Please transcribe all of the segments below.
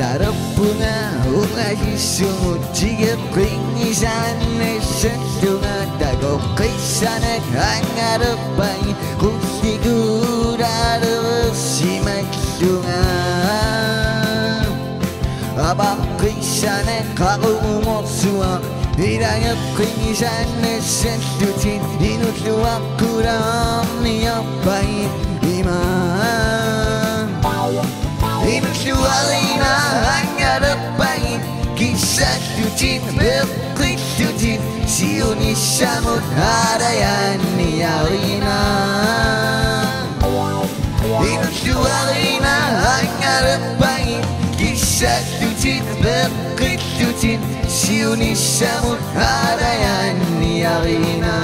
Sarap bunga unga hisumut jigit klingi sana sentunga dago kisana angarapai kutigura simatunga abak kisana kagumosua iraya klingi sana sentutin Inuulluarina kuram niapai iman Inuulluarina angarapai kisah tutin berklik tutin siuni samut harayan niarina Inuulluarina angarapai kisah tutin berklik tutin siuni samut harayan niarina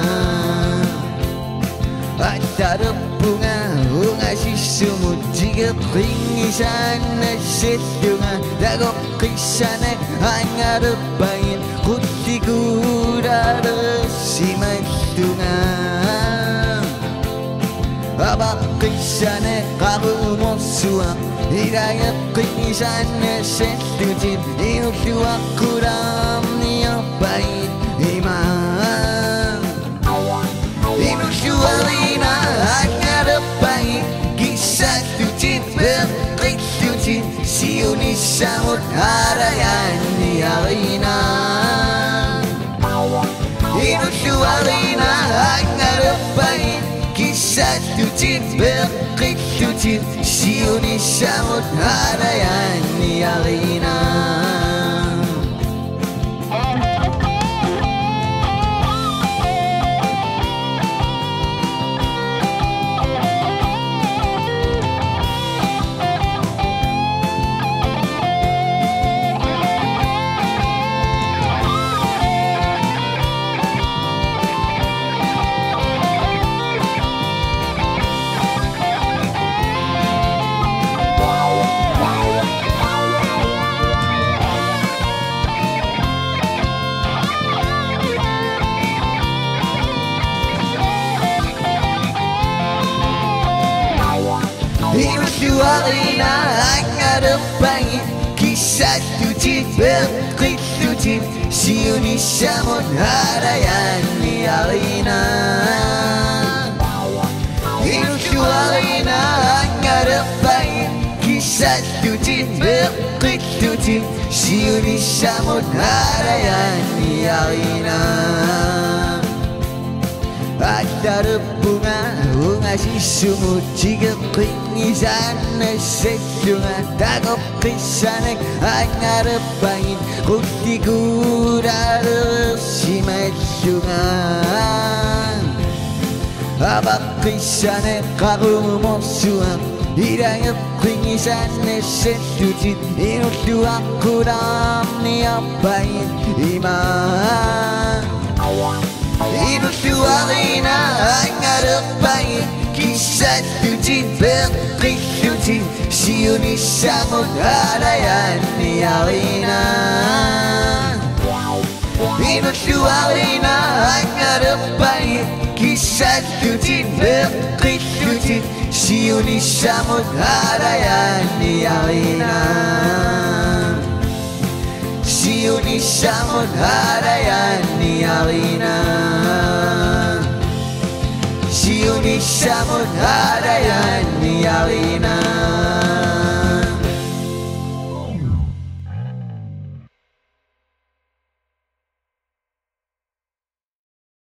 Antara bunga sumut jika klingi sana setunga dago kisana angarapain kutigura simatunga abak kisana kagumosua iraya klingi sana setutin Inuulluarina kuram niapain iman Inuulluarina angarapai kisah tutin berklik tutin siuni samut harayan niarina Inuulluarina angarapai kisah tutin berklik tutin siuni samut harayan niarina Inuulluarina angarapai kisah tutin berklik tutin siuni samut harayan niarina Inuulluarina angarapai kisah tutin berklik tutin siuni samut harayan niarina Antara bunga sumut jika klingi sana setunga dago kisana angarapain kutigura simatunga abak kisana kagumosua iraya klingi sana setutin Inuulluarina kuram niapain iman Inuulluarina angarapai kisah tutin berklik tutin siuni samut harayan niarina Inuulluarina angarapai kisah tutin berklik tutin siuni samut harayan niarina siuni samut harayan niarina siuni samut harayan